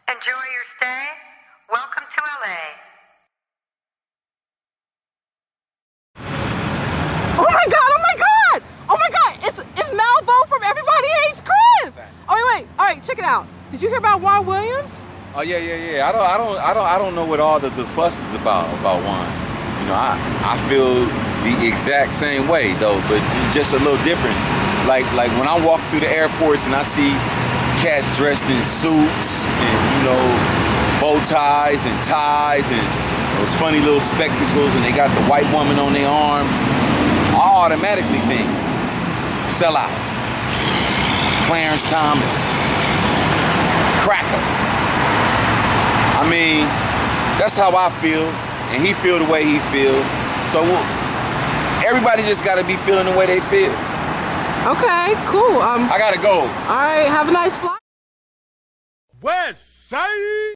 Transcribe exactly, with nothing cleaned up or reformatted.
Enjoy your stay. Welcome to L A. Oh my God, oh my God! Oh my God, it's, it's Malvo from Everybody Hates Chris! Oh wait, wait, all right, check it out. Did you hear about Juan Williams? Oh yeah, yeah, yeah. I don't, I don't, I don't, I don't know what all the, the fuss is about about Juan. You know, I, I feel the exact same way though, but just a little different. Like, like when I walk through the airports and I see cats dressed in suits and you know bow ties and ties and those funny little spectacles, and they got the white woman on their arm, I automatically think, sell out. Clarence Thomas, cracker. I mean, that's how I feel, and he feel the way he feel. So everybody just gotta be feeling the way they feel. Okay, cool. Um, I gotta go. All right, have a nice flight. West Side.